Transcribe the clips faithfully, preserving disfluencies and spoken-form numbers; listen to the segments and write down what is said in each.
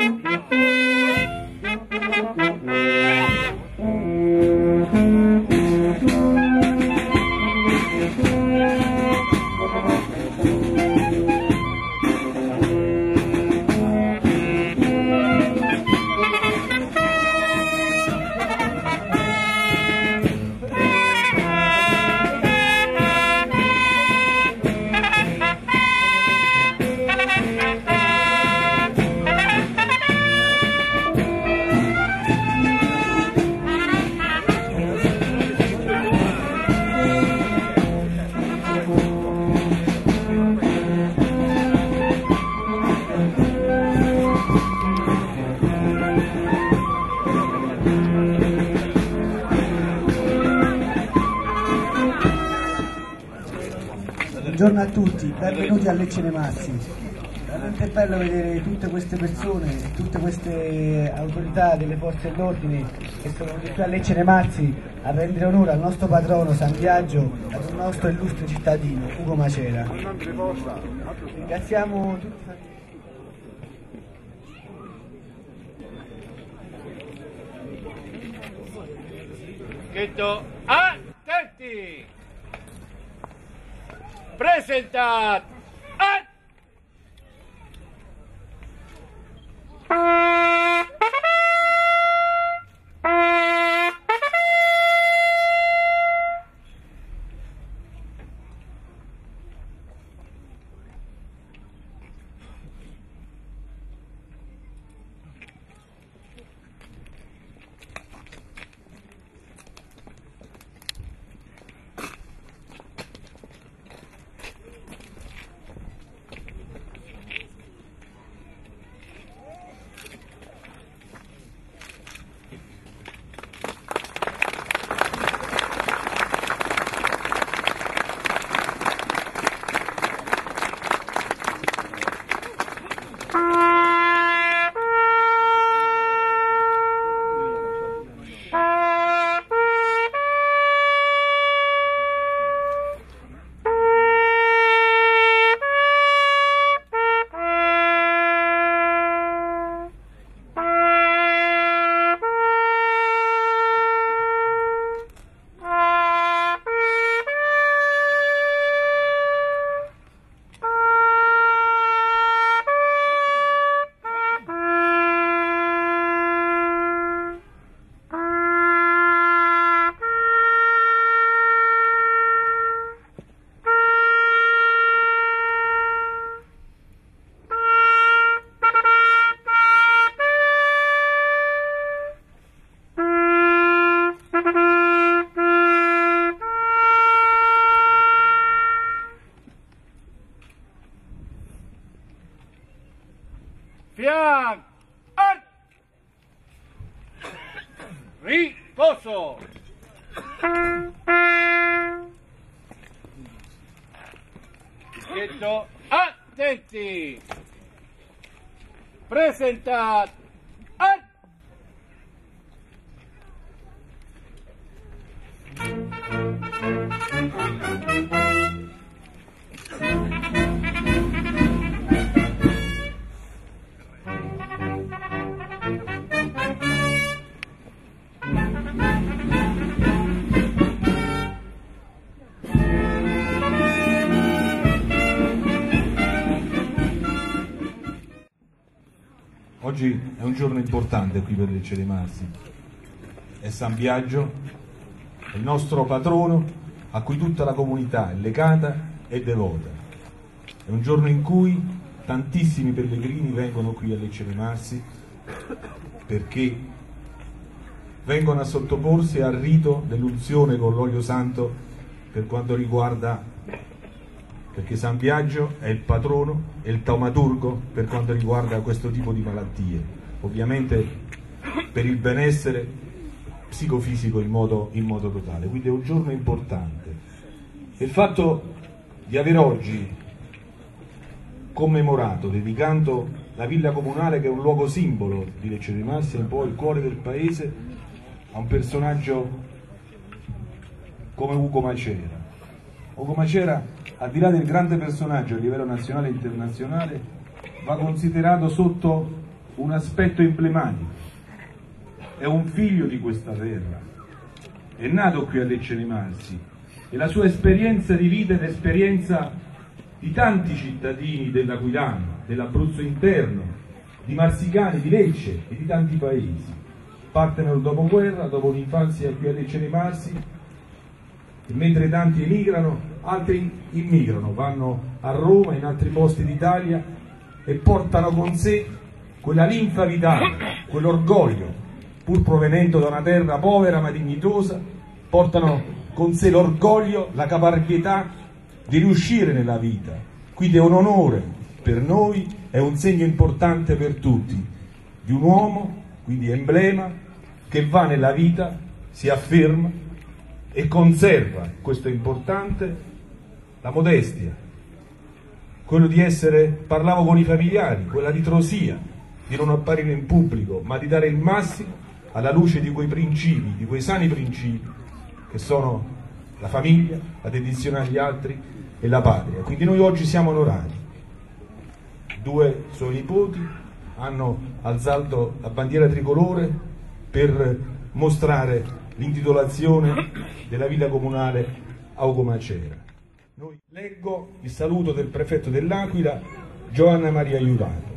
Buongiorno a tutti, benvenuti a Lecce nei Massi. Veramente è bello vedere tutte queste persone e tutte queste autorità delle forze dell'ordine che sono venuti qui a Lecce nei Massi a rendere onore al nostro patrono San Biagio e ad un nostro illustre cittadino, Ugo Macera. Ringraziamo tutti. Scritto attenti! Presentat! At! Fian! Art! Riposo! Dischetto, attenti! Presentat! Art! Oggi è un giorno importante qui per Lecce dei Massi. È San Biagio, è il nostro patrono a cui tutta la comunità è legata e devota. È un giorno in cui tantissimi pellegrini vengono qui a Lecce dei Massi perché vengono a sottoporsi al rito dell'unzione con l'olio santo per quanto riguarda, perché San Biagio è il patrono e il taumaturgo per quanto riguarda questo tipo di malattie, ovviamente per il benessere psicofisico in modo, in modo totale. Quindi è un giorno importante. Il fatto di aver oggi commemorato, dedicando la villa comunale, che è un luogo simbolo di Lecce dei Massi, è un po' il cuore del paese, a un personaggio come Ugo Macera. Ugo Macera, al di là del grande personaggio a livello nazionale e internazionale, va considerato sotto un aspetto emblematico. È un figlio di questa terra, è nato qui a Lecce nei Marsi e la sua esperienza di vita ed esperienza di tanti cittadini dell'Aquilano, dell'Abruzzo interno, di Marsicani, di Lecce e di tanti paesi. Parte nel dopoguerra, dopo un'infanzia qui a Lecce nei Marsi, e mentre tanti emigrano, altri immigrano, vanno a Roma e in altri posti d'Italia e portano con sé quella linfa vitale, quell'orgoglio, pur provenendo da una terra povera ma dignitosa, portano con sé l'orgoglio, la caparbietà di riuscire nella vita. Quindi è un onore per noi, è un segno importante per tutti, di un uomo, quindi emblema, che va nella vita, si afferma e conserva, questo è importante, la modestia, quello di essere, parlavo con i familiari, quella ritrosia, di non apparire in pubblico, ma di dare il massimo alla luce di quei principi, di quei sani principi, che sono la famiglia, la dedizione agli altri e la patria. Quindi noi oggi siamo onorati. Due suoi nipoti hanno alzato la bandiera tricolore per mostrare l'intitolazione della villa comunale a Ugo Macera. Noi leggo il saluto del prefetto dell'Aquila, Giovanna Maria Iurato.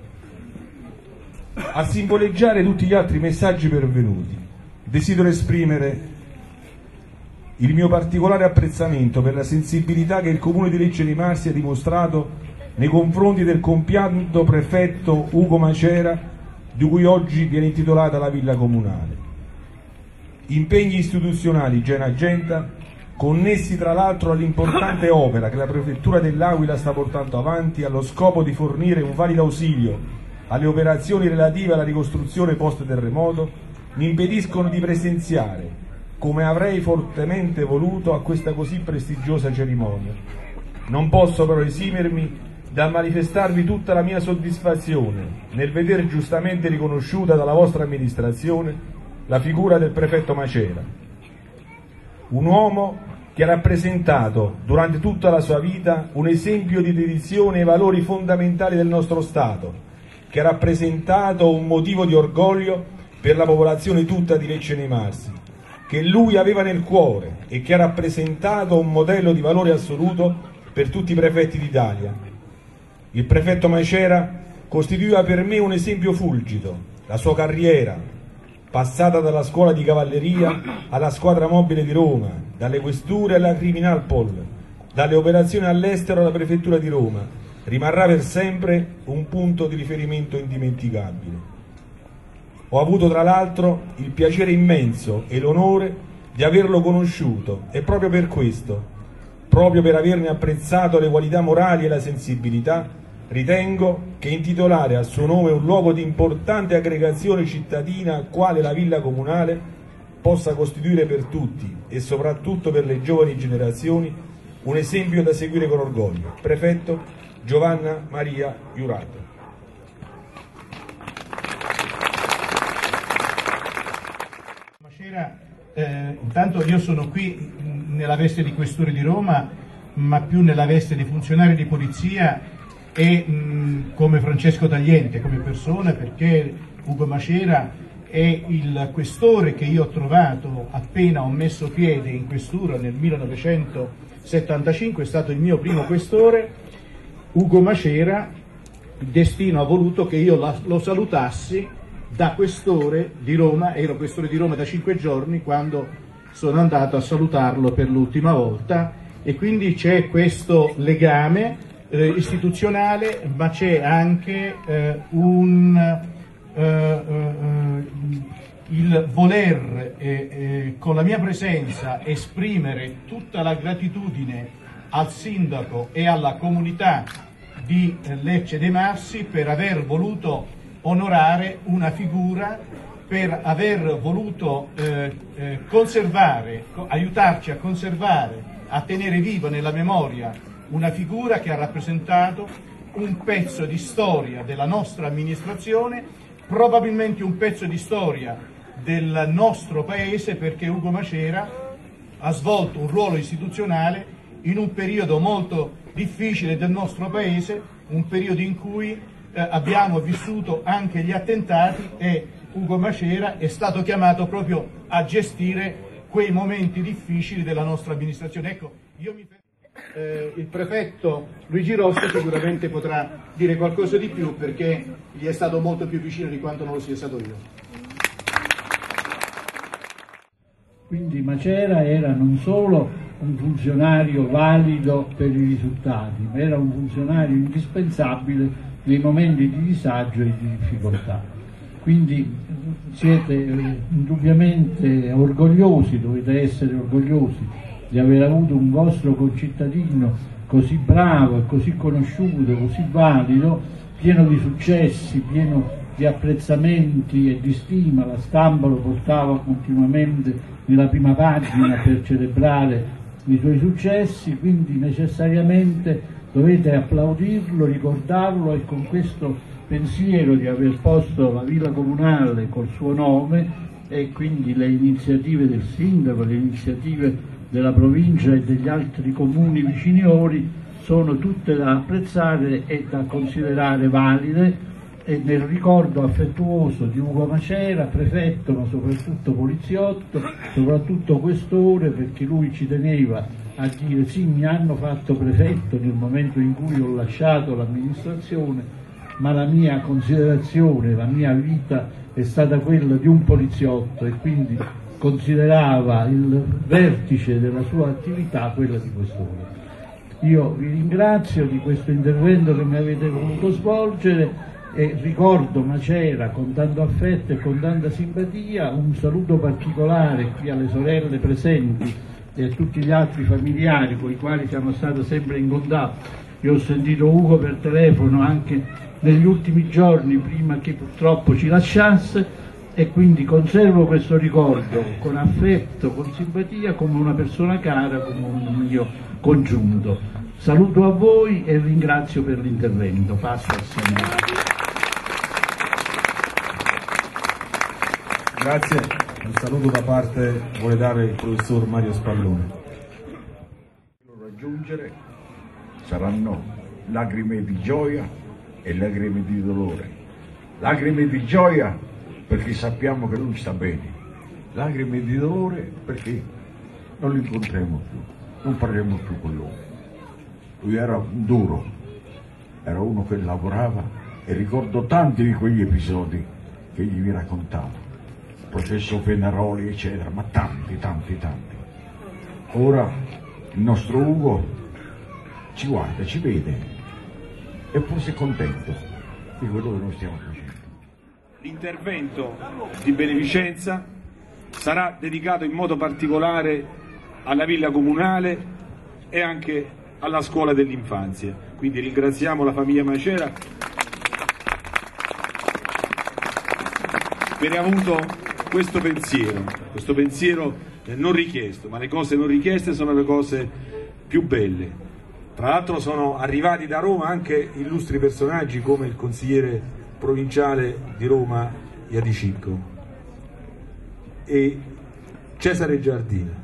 A simboleggiare tutti gli altri messaggi pervenuti, desidero esprimere il mio particolare apprezzamento per la sensibilità che il Comune di Lecce nei Marsi ha dimostrato nei confronti del compianto prefetto Ugo Macera, di cui oggi viene intitolata la villa comunale. Impegni istituzionali già in agenda, connessi tra l'altro all'importante opera che la Prefettura dell'Aquila sta portando avanti allo scopo di fornire un valido ausilio alle operazioni relative alla ricostruzione post-terremoto, mi impediscono di presenziare, come avrei fortemente voluto, a questa così prestigiosa cerimonia. Non posso però esimermi dal manifestarvi tutta la mia soddisfazione nel vedere giustamente riconosciuta dalla vostra amministrazione la figura del prefetto Macera, un uomo che ha rappresentato durante tutta la sua vita un esempio di dedizione ai valori fondamentali del nostro Stato, che ha rappresentato un motivo di orgoglio per la popolazione tutta di Lecce nei Marsi, che lui aveva nel cuore e che ha rappresentato un modello di valore assoluto per tutti i prefetti d'Italia. Il prefetto Macera costituiva per me un esempio fulgido, la sua carriera, passata dalla scuola di cavalleria alla squadra mobile di Roma, dalle questure alla Criminalpol, dalle operazioni all'estero alla prefettura di Roma, rimarrà per sempre un punto di riferimento indimenticabile. Ho avuto tra l'altro il piacere immenso e l'onore di averlo conosciuto e proprio per questo, proprio per averne apprezzato le qualità morali e la sensibilità, ritengo che intitolare al suo nome un luogo di importante aggregazione cittadina quale la villa comunale possa costituire per tutti e soprattutto per le giovani generazioni un esempio da seguire con orgoglio. Prefetto Giovanna Maria Iurato. Macera, eh, intanto io sono qui nella veste di questore di Roma, ma più nella veste di funzionario di polizia e mh, come Francesco Tagliente, come persona, perché Ugo Macera è il questore che io ho trovato appena ho messo piede in questura nel millenovecentosettantacinque, è stato il mio primo questore. Ugo Macera, il destino ha voluto che io la, lo salutassi da questore di Roma, ero questore di Roma da cinque giorni quando sono andato a salutarlo per l'ultima volta, e quindi c'è questo legame eh, istituzionale, ma c'è anche eh, un, eh, eh, il voler eh, eh, con la mia presenza esprimere tutta la gratitudine al sindaco e alla comunità di Lecce dei Marsi per aver voluto onorare una figura, per aver voluto eh, eh, conservare, aiutarci a conservare, a tenere viva nella memoria una figura che ha rappresentato un pezzo di storia della nostra amministrazione, probabilmente un pezzo di storia del nostro paese, perché Ugo Macera ha svolto un ruolo istituzionale in un periodo molto difficile del nostro paese, un periodo in cui eh, abbiamo vissuto anche gli attentati e Ugo Macera è stato chiamato proprio a gestire quei momenti difficili della nostra amministrazione. Ecco, io mi... eh, il prefetto Luigi Rossi sicuramente potrà dire qualcosa di più perché gli è stato molto più vicino di quanto non lo sia stato io. Quindi Macera era non solo un funzionario valido per i risultati, ma era un funzionario indispensabile nei momenti di disagio e di difficoltà. Quindi siete indubbiamente orgogliosi, dovete essere orgogliosi di aver avuto un vostro concittadino così bravo e così conosciuto, così valido, pieno di successi, pieno di apprezzamenti e di stima. La stampa lo portava continuamente nella prima pagina per celebrare i suoi successi, quindi necessariamente dovete applaudirlo, ricordarlo e con questo pensiero di aver posto la villa comunale col suo nome e quindi le iniziative del sindaco, le iniziative della provincia e degli altri comuni viciniori sono tutte da apprezzare e da considerare valide, e nel ricordo affettuoso di Ugo Macera, prefetto ma soprattutto poliziotto, soprattutto questore, perché lui ci teneva a dire sì, mi hanno fatto prefetto nel momento in cui ho lasciato l'amministrazione, ma la mia considerazione, la mia vita è stata quella di un poliziotto e quindi considerava il vertice della sua attività quella di questore. Io vi ringrazio di questo intervento che mi avete voluto svolgere e ricordo Macera con tanto affetto e con tanta simpatia. Un saluto particolare qui alle sorelle presenti e a tutti gli altri familiari con i quali siamo stati sempre in contatto. Io ho sentito Ugo per telefono anche negli ultimi giorni prima che purtroppo ci lasciasse e quindi conservo questo ricordo con affetto, con simpatia, come una persona cara, come un mio congiunto. Saluto a voi e ringrazio per l'intervento. Passo al Signore. Grazie, un saluto da parte vuole dare il professor Mario Spallone. Raggiungere saranno lacrime di gioia e lacrime di dolore. Lacrime di gioia perché sappiamo che lui sta bene, lacrime di dolore perché non lo incontriamo più, non parliamo più con lui. Lui era un duro, era uno che lavorava e ricordo tanti di quegli episodi che gli vi raccontavo. Processo Fenaroli eccetera, ma tanti, tanti, tanti. Ora il nostro Ugo ci guarda, ci vede e forse è contento di quello che noi stiamo facendo. L'intervento di beneficenza sarà dedicato in modo particolare alla villa comunale e anche alla scuola dell'infanzia, quindi ringraziamo la famiglia Macera per aver avuto questo pensiero, questo pensiero non richiesto, ma le cose non richieste sono le cose più belle. Tra l'altro sono arrivati da Roma anche illustri personaggi come il consigliere provinciale di Roma Iadicicco e Cesare Giardina.